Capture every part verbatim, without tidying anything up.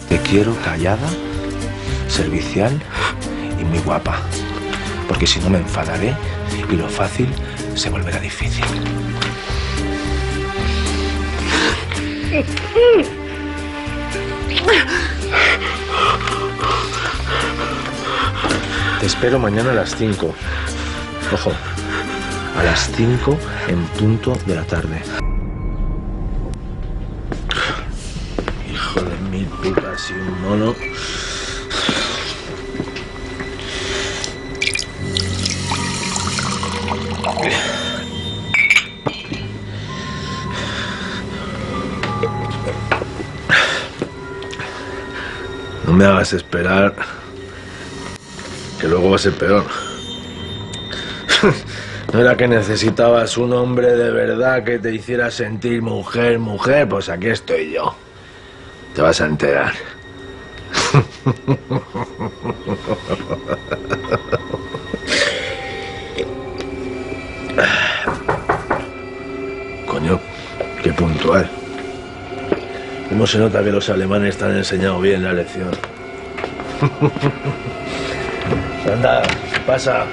Te quiero callada, servicial y muy guapa. Porque si no me enfadaré y lo fácil se volverá difícil. Te espero mañana a las cinco. Ojo, a las cinco en punto de la tarde. Hijo de mil putas y un mono. No me hagas esperar, que luego va a ser peor. ¿No era que necesitabas un hombre de verdad que te hiciera sentir mujer, mujer? Pues aquí estoy yo. Te vas a enterar. Coño, qué puntual. ¿Cómo se nota que los alemanes te han enseñado bien la lección? Anda, pasa.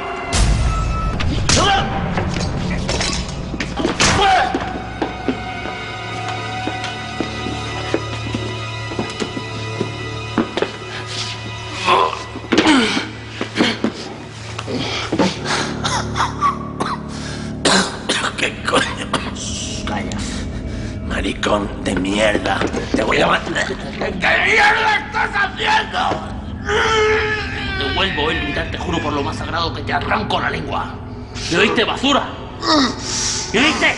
¿Qué coño? Calla. Maricón de mierda. Te voy a matar. ¿Qué mierda estás haciendo? Te vuelvo a invitar, te juro por lo más sagrado que te arranco la lengua. ¿Me oíste, basura? ¿Me oíste?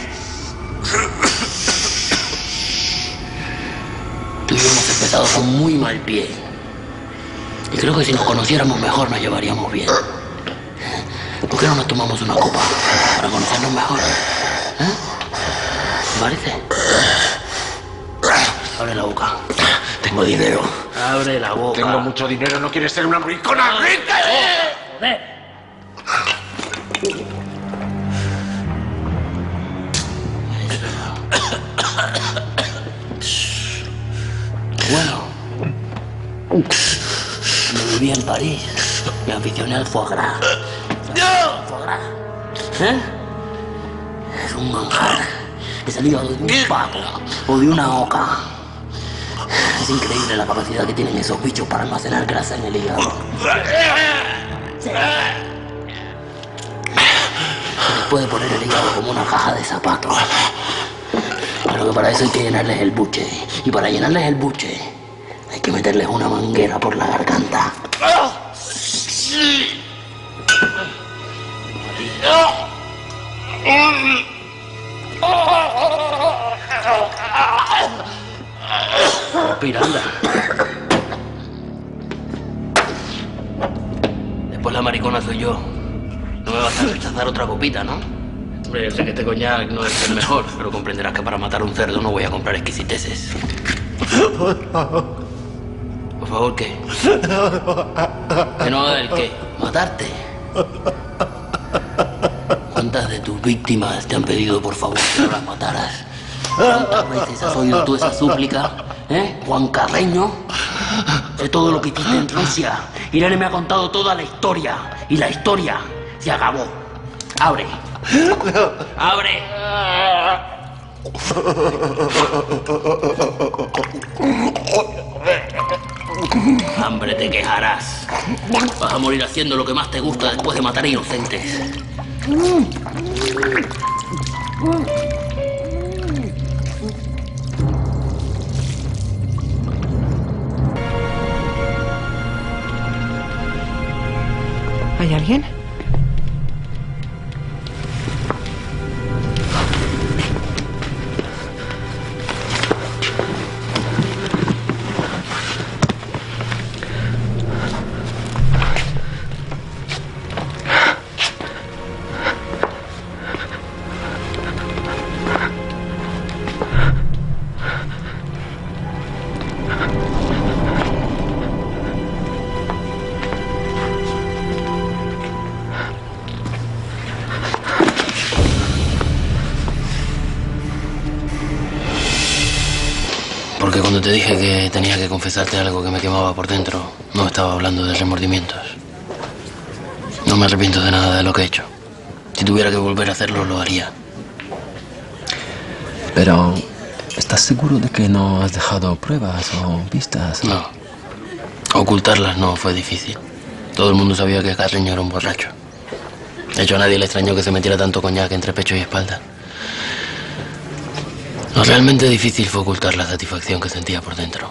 Tú y yo hemos empezado con muy mal pie. Y creo que si nos conociéramos mejor nos llevaríamos bien. ¿Por qué no nos tomamos una copa para conocernos mejor? ¿Eh? ¿Te parece? Abre la boca. Tengo dinero. Abre la boca. Tengo mucho dinero, ¿no quieres ser una ricona rica? ¡Joder! Bueno, yo viví en París. Me aficioné al foie gras. ¡No! ¿Foie gras? ¿Eh? Es un manjar. Es el hígado de un pato o de una oca. Es increíble la capacidad que tienen esos bichos para almacenar grasa en el hígado. Sí. Se les puede poner el hígado como una caja de zapatos. Pero que para eso hay que llenarles el buche. Y para llenarles el buche hay que meterles una manguera por la garganta. Respira, anda. Después la maricona soy yo. No me vas a rechazar otra copita, ¿no? Hombre, yo sé que este coñac no es el mejor, pero comprenderás que para matar un cerdo no voy a comprar exquisiteces. Por favor. ¿Por favor qué? ¿Que no haga el qué? ¿Matarte? ¿Cuántas de tus víctimas te han pedido por favor que no las mataras? ¿Cuántas veces has oído tú esa súplica? ¿Eh? Juan Carreño. Sé todo lo que hiciste en Rusia. Irene me ha contado toda la historia. Y la historia se acabó. Abre. Abre. Hambre te quejarás. Vas a morir haciendo lo que más te gusta después de matar a inocentes. ¿Hay alguien? Cuando te dije que tenía que confesarte algo que me quemaba por dentro, no estaba hablando de remordimientos. No me arrepiento de nada de lo que he hecho. Si tuviera que volver a hacerlo, lo haría. Pero, ¿estás seguro de que no has dejado pruebas o pistas? No. Ocultarlas no fue difícil. Todo el mundo sabía que Carreño era un borracho. De hecho, a nadie le extrañó que se metiera tanto coñac entre pecho y espalda. Lo realmente difícil fue ocultar la satisfacción que sentía por dentro.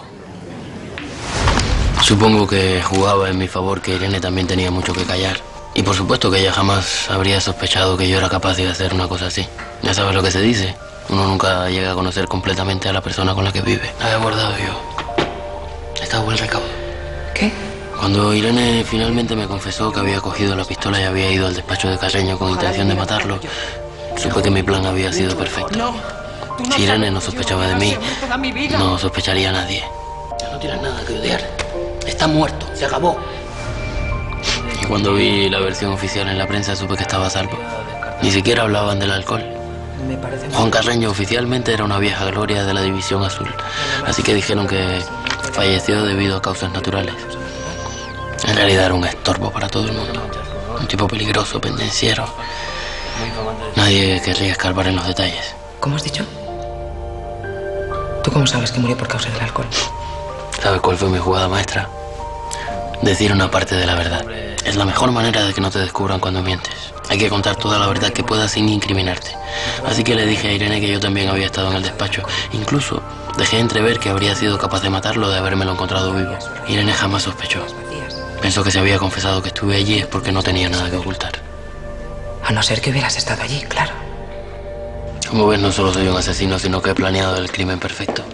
Supongo que jugaba en mi favor que Irene también tenía mucho que callar. Y por supuesto que ella jamás habría sospechado que yo era capaz de hacer una cosa así. Ya sabes lo que se dice. Uno nunca llega a conocer completamente a la persona con la que vive. La he guardado yo. Está buen recaudo. ¿Qué? Cuando Irene finalmente me confesó que había cogido la pistola y había ido al despacho de Carreño con intención de matarlo, supe que mi plan había sido perfecto. Si Irene no sospechaba de mí, no sospecharía a nadie. Ya no tienes nada que odiar. Está muerto, se acabó. Y cuando vi la versión oficial en la prensa supe que estaba a salvo. Ni siquiera hablaban del alcohol. Juan Carreño oficialmente era una vieja gloria de la División Azul, así que dijeron que falleció debido a causas naturales. En realidad era un estorbo para todo el mundo. Un tipo peligroso, pendenciero. Nadie querría escarbar en los detalles. ¿Cómo has dicho? ¿Tú cómo sabes que murió por causa del alcohol? ¿Sabes cuál fue mi jugada maestra? Decir una parte de la verdad. Es la mejor manera de que no te descubran cuando mientes. Hay que contar toda la verdad que puedas sin incriminarte. Así que le dije a Irene que yo también había estado en el despacho. Incluso dejé entrever que habría sido capaz de matarlo de habérmelo encontrado vivo. Irene jamás sospechó. Pensó que si había confesado que estuve allí es porque no tenía nada que ocultar. A no ser que hubieras estado allí, claro. Como ves, no solo soy un asesino, sino que he planeado el crimen perfecto.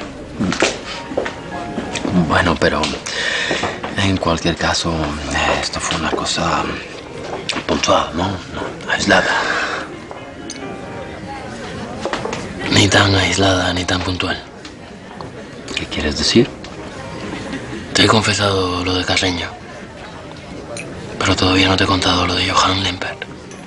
Bueno, pero en cualquier caso, esto fue una cosa puntual, ¿no? No, aislada. Ni tan aislada, ni tan puntual. ¿Qué quieres decir? Te he confesado lo de Carreño, pero todavía no te he contado lo de Johan Lempert.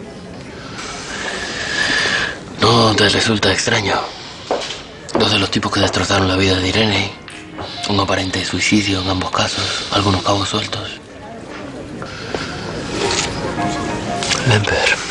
¿No te resulta extraño? Dos de los tipos que destrozaron la vida de Irene, un aparente suicidio en ambos casos, algunos cabos sueltos. Lempert.